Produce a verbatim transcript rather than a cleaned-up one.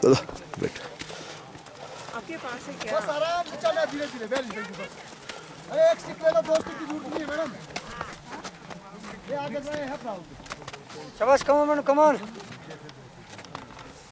चलो बैठ। आपके पास है क्या? बस आराम से चलना, धीरे धीरे बैठ जाइए बस। अरे एक स्टिक ले लो, दो स्टिक की जरूरत नहीं है मैडम। ये आगे जो है प्राउड। शाबाश, कम ऑन कम ऑन।